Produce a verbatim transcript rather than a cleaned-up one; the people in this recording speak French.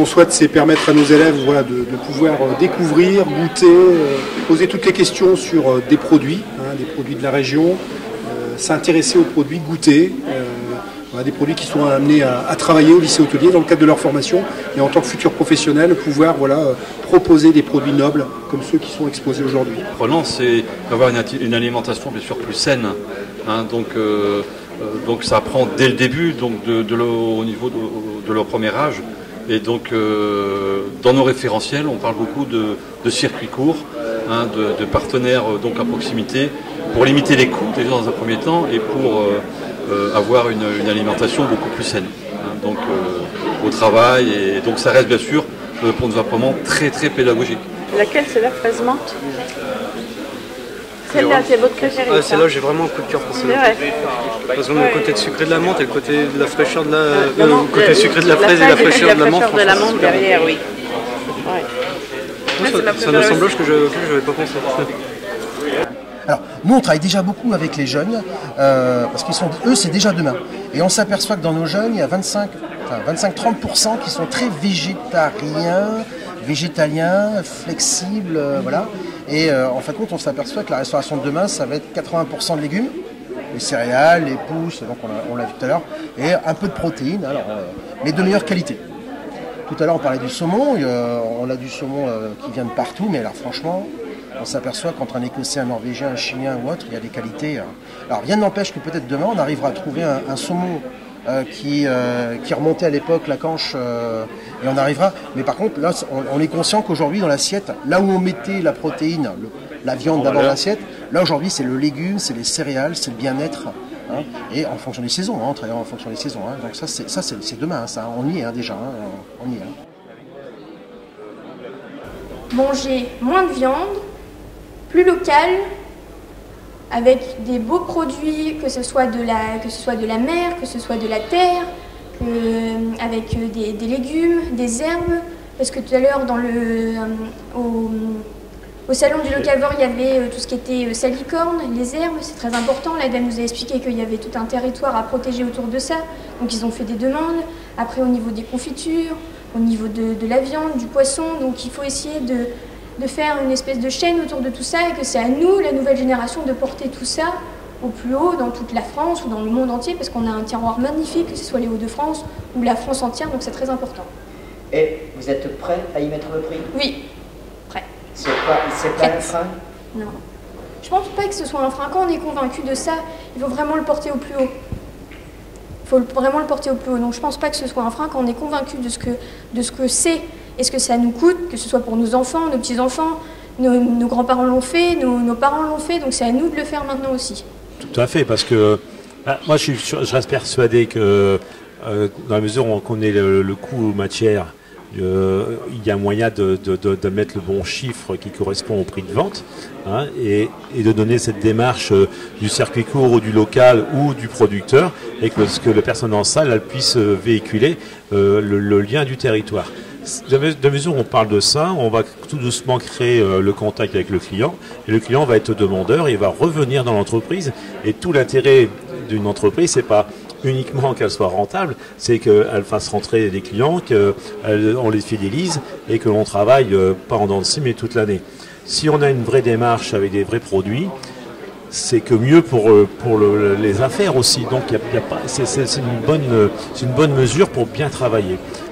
l'on souhaite, c'est permettre à nos élèves voilà, de, de pouvoir découvrir, goûter, euh, poser toutes les questions sur euh, des produits, hein, des produits de la région, euh, s'intéresser aux produits, goûter. Euh, voilà, des produits qui sont amenés à, à travailler au lycée hôtelier dans le cadre de leur formation et en tant que futurs professionnels, pouvoir voilà, euh, proposer des produits nobles comme ceux qui sont exposés aujourd'hui. Prenant, c'est d'avoir une, une alimentation bien sûr plus saine. Hein, donc, euh, donc ça apprend dès le début, donc de, de leur, au niveau de, de leur premier âge. Et donc euh, dans nos référentiels, on parle beaucoup de, de circuits courts, hein, de, de partenaires donc à proximité, pour limiter les coûts déjà dans un premier temps et pour euh, euh, avoir une, une alimentation beaucoup plus saine. Hein, donc euh, au travail, et donc ça reste bien sûr euh, pour nous vraiment très très pédagogique. Laquelle c'est la fraise menthe? Celle-là, c'est votre préférée? Ah, celle-là, j'ai vraiment un coup de cœur pour celle-là. Parce qu'on a le côté sucré de la menthe et le côté de la fraîcheur de la, euh, la menthe, le côté le, sucré de la fraise la et la fraîcheur la de la menthe. de la menthe derrière, oui. Ouais. C'est un assemblage que je n'avais pas pensé. Alors, nous, on travaille déjà beaucoup avec les jeunes, euh, parce qu'ils sont, eux, c'est déjà demain. Et on s'aperçoit que dans nos jeunes, il y a vingt-cinq, enfin, vingt-cinq à trente pour cent qui sont très végétariens, végétaliens, flexibles, euh, voilà. Et euh, en fin de compte, on s'aperçoit que la restauration de demain, ça va être quatre-vingts pour cent de légumes, les céréales, les pousses, donc on l'a vu tout à l'heure, et un peu de protéines, alors, euh, mais de meilleure qualité. Tout à l'heure, on parlait du saumon, euh, on a du saumon euh, qui vient de partout, mais alors franchement, on s'aperçoit qu'entre un Écossais, un Norvégien, un Chilien ou autre, il y a des qualités. Euh. Alors rien n'empêche que peut-être demain, on arrivera à trouver un, un saumon euh, qui, euh, qui remontait à l'époque, la canche, euh, et on arrivera. Mais par contre, là, on, on est conscient qu'aujourd'hui, dans l'assiette, là où on mettait la protéine, le, la viande d'abord dans l'assiette, là aujourd'hui, c'est le légume, c'est les céréales, c'est le bien-être. Hein, et en fonction des saisons, hein, en travaillant en fonction des saisons. Hein. Donc ça, c'est, ça, c'est, c'est demain, ça, on y est hein, déjà. Hein, on y est. Hein. Manger moins de viande, plus local, avec des beaux produits, que ce soit de la, que ce soit de la mer, que ce soit de la terre, que, avec des, des légumes, des herbes. Parce que tout à l'heure, dans le, euh, au, au salon du locavore, il y avait tout ce qui était salicorne, les herbes, c'est très important. La dame nous a expliqué qu'il y avait tout un territoire à protéger autour de ça. Donc ils ont fait des demandes. Après, au niveau des confitures, au niveau de, de la viande, du poisson. Donc il faut essayer de... de faire une espèce de chaîne autour de tout ça et que c'est à nous, la nouvelle génération, de porter tout ça au plus haut dans toute la France ou dans le monde entier parce qu'on a un terroir magnifique, que ce soit les Hauts-de-France ou la France entière, donc c'est très important. Et vous êtes prêt à y mettre le prix? Oui, prêt. C'est pas, c'est pas un frein? Non. Je pense pas que ce soit un frein. Quand on est convaincu de ça, il faut vraiment le porter au plus haut. Il faut vraiment le porter au plus haut. Donc je pense pas que ce soit un frein quand on est convaincu de ce que, de ce que c'est. Est-ce que ça nous coûte, que ce soit pour nos enfants, nos petits-enfants, nos, nos grands-parents l'ont fait, nos, nos parents l'ont fait, donc c'est à nous de le faire maintenant aussi. Tout à fait, parce que bah, moi je, suis, je reste persuadé que euh, dans la mesure où on connaît le, le coût matière, euh, il y a moyen de, de, de, de mettre le bon chiffre qui correspond au prix de vente hein, et, et de donner cette démarche euh, du circuit court ou du local ou du producteur et que, que la personne en salle elle puisse véhiculer euh, le, le lien du territoire. De mesure où on parle de ça, on va tout doucement créer euh, le contact avec le client et le client va être demandeur et il va revenir dans l'entreprise et tout l'intérêt d'une entreprise c'est pas uniquement qu'elle soit rentable, c'est qu'elle fasse rentrer des clients, qu'on les fidélise et que l'on travaille euh, pas en dents de scie mais toute l'année. Si on a une vraie démarche avec des vrais produits, c'est que mieux pour, pour le, les affaires aussi. Donc y a, y a pas, c'est, c'est, c'est, une bonne, c'est une bonne mesure pour bien travailler.